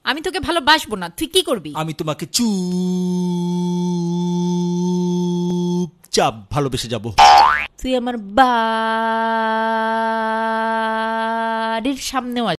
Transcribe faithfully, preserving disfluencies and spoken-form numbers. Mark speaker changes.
Speaker 1: আমি তোকে ভালোবাসবো না, তুই কি করবি?
Speaker 2: আমি তোমাকে চুপচাপ ভালোবেসে যাব।
Speaker 1: তুই আমার বাড়ির সামনেও